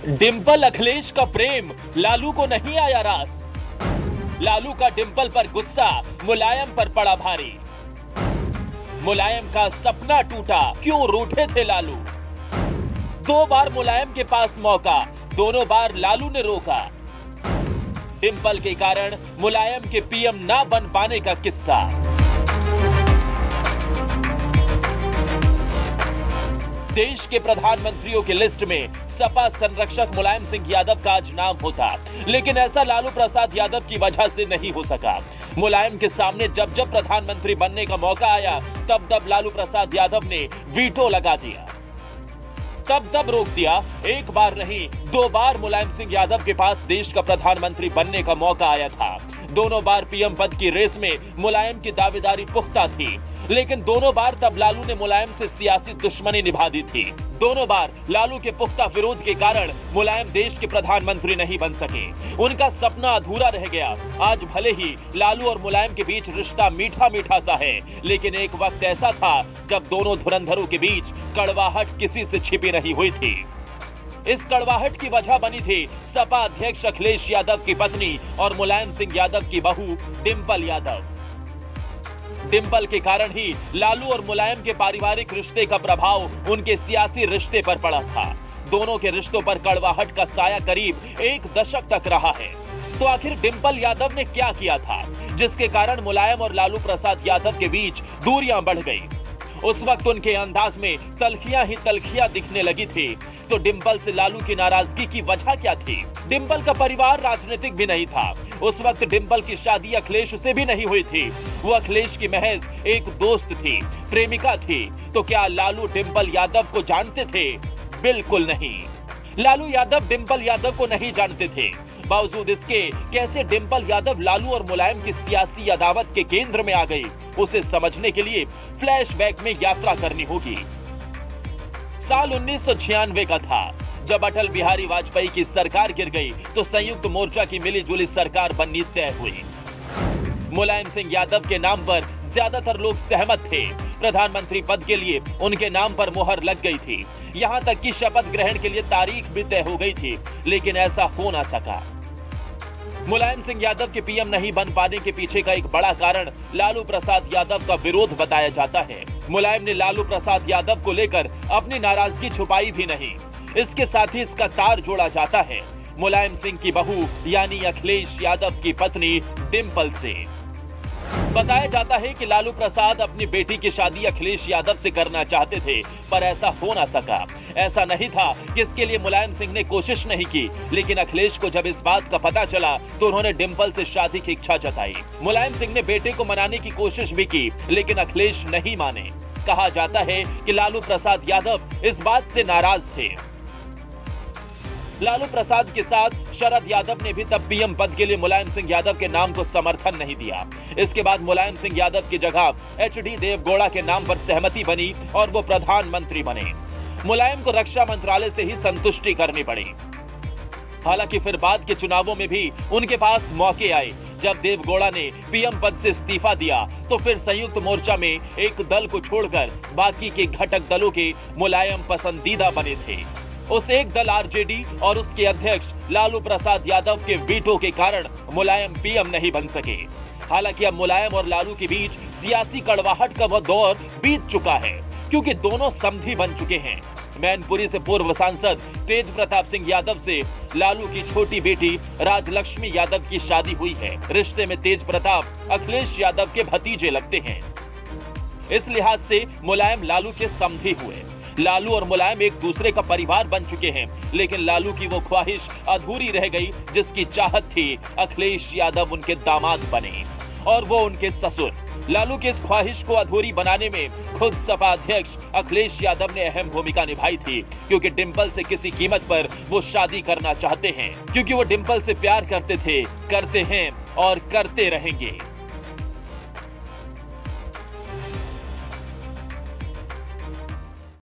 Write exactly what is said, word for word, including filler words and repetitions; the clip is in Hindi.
डिंपल अखिलेश का प्रेम लालू को नहीं आया रास। लालू का डिंपल पर गुस्सा मुलायम पर पड़ा भारी। मुलायम का सपना टूटा, क्यों रूठे थे लालू। दो बार मुलायम के पास मौका, दोनों बार लालू ने रोका। डिंपल के कारण मुलायम के पीएम ना बन पाने का किस्सा। देश के प्रधानमंत्रियों की लिस्ट में सपा संरक्षक मुलायम सिंह यादव का आज नाम होता, लेकिन ऐसा लालू प्रसाद यादव की वजह से नहीं हो सका। मुलायम के सामने जब जब प्रधानमंत्री बनने का मौका आया, तब तब लालू प्रसाद यादव ने वीटो लगा दिया, तब तब रोक दिया। एक बार नहीं, दो बार मुलायम सिंह यादव के पास देश का प्रधानमंत्री बनने का मौका आया था। दोनों बार पीएम पद की रेस में मुलायम की दावेदारी पुख्ता थी, लेकिन दोनों बार तब लालू ने मुलायम से सियासी दुश्मनी निभा दी थी। दोनों बार लालू के पुख्ता विरोध के कारण मुलायम देश के प्रधानमंत्री नहीं बन सके, उनका सपना अधूरा रह गया। आज भले ही लालू और मुलायम के बीच रिश्ता मीठा मीठा सा है, लेकिन एक वक्त ऐसा था जब दोनों धुरंधरों के बीच कड़वाहट किसी से छिपी नहीं हुई थी। इस कड़वाहट की वजह बनी थी सपा अध्यक्ष अखिलेश यादव की पत्नी और मुलायम सिंह यादव की बहू डिंपल यादव। डिंपल के कारण ही लालू और मुलायम के पारिवारिक रिश्ते का प्रभाव उनके सियासी रिश्ते पर पड़ा था। दोनों के रिश्तों पर कड़वाहट का साया करीब एक दशक तक रहा है। तो आखिर डिंपल यादव ने क्या किया था जिसके कारण मुलायम और लालू प्रसाद यादव के बीच दूरियां बढ़ गई। उस वक्त उनके अंदाज में तलखियां ही तलखियां दिखने लगी थी। तो डिंपल से लालू की नाराजगी की वजह क्या थी? डिंपल का परिवार राजनीतिक भी नहीं था। उस वक्त डिंपल की शादी अखिलेश से भी नहीं हुई थी। वो अखिलेश की महज एक दोस्त थी, प्रेमिका थी। तो क्या लालू डिंपल यादव को जानते थे? बिल्कुल नहीं। लालू यादव डिंपल यादव को नहीं जानते थे। बावजूद इसके कैसे डिंपल यादव लालू और मुलायम की सियासी अदावत के केंद्र में आ गई, उसे समझने के लिए फ्लैशबैक में यात्रा करनी होगी। साल उन्नीस सौ छियानवे का था, जब अटल बिहारी वाजपेयी की सरकार गिर गई तो संयुक्त मोर्चा की मिलीजुली सरकार बननी तय हुई। मुलायम सिंह यादव के नाम पर ज्यादातर लोग सहमत थे। प्रधानमंत्री पद के लिए उनके नाम पर मोहर लग गई थी। यहां तक कि शपथ ग्रहण के लिए तारीख भी तय हो गई थी, लेकिन ऐसा हो ना सका। मुलायम सिंह यादव के पीएम नहीं बन पाने के पीछे का एक बड़ा कारण लालू प्रसाद यादव का विरोध बताया जाता है। मुलायम ने लालू प्रसाद यादव को लेकर अपनी नाराजगी छुपाई भी नहीं। इसके साथ ही इसका तार जोड़ा जाता है मुलायम सिंह की बहू यानी अखिलेश यादव की पत्नी डिंपल से। बताया जाता है कि लालू प्रसाद अपनी बेटी की शादी अखिलेश यादव से करना चाहते थे, पर ऐसा हो ना सका। ऐसा नहीं था कि इसके लिए मुलायम सिंह ने कोशिश नहीं की, लेकिन अखिलेश को जब इस बात का पता चला तो उन्होंने डिंपल से शादी की इच्छा जताई। मुलायम सिंह ने बेटे को मनाने की कोशिश भी की, लेकिन अखिलेश नहीं माने। कहा जाता है कि लालू प्रसाद यादव इस बात से नाराज थे। लालू प्रसाद के साथ शरद यादव ने भी तब पीएम पद के लिए मुलायम सिंह यादव के नाम को समर्थन नहीं दिया। इसके बाद मुलायम सिंह यादव की जगह एच डी देवगौड़ा के नाम पर सहमति बनी और वो प्रधानमंत्री बने। मुलायम को रक्षा मंत्रालय से ही संतुष्टि करनी पड़ी। हालांकि फिर बाद के चुनावों में भी उनके पास मौके आए। जब देवगौड़ा ने पीएम पद से इस्तीफा दिया तो फिर संयुक्त मोर्चा में एक दल को छोड़कर बाकी के घटक दलों के मुलायम पसंदीदा बने थे। उस एक दल आरजेडी और उसके अध्यक्ष लालू प्रसाद यादव के वीटो के कारण मुलायम पीएम नहीं बन सके। हालांकि अब मुलायम और लालू के बीच सियासी कड़वाहट का वह दौर बीत चुका है, क्योंकि दोनों समधी बन चुके हैं। मैनपुरी से पूर्व सांसद तेज प्रताप सिंह यादव से लालू की छोटी बेटी राजलक्ष्मी यादव की शादी हुई है। रिश्ते में तेज प्रताप अखिलेश यादव के भतीजे लगते हैं। इस लिहाज से मुलायम लालू के समधी हुए। लालू और मुलायम एक दूसरे का परिवार बन चुके हैं, लेकिन लालू की वो ख्वाहिश अधूरी रह गई जिसकी चाहत थी अखिलेश यादव उनके दामाद बने और वो उनके ससुर। लालू की इस ख्वाहिश को अधूरी बनाने में खुद सपा अध्यक्ष अखिलेश यादव ने अहम भूमिका निभाई थी, क्योंकि डिंपल से किसी कीमत पर वो शादी करना चाहते हैं, क्योंकि वो डिंपल से प्यार करते थे, करते हैं और करते रहेंगे।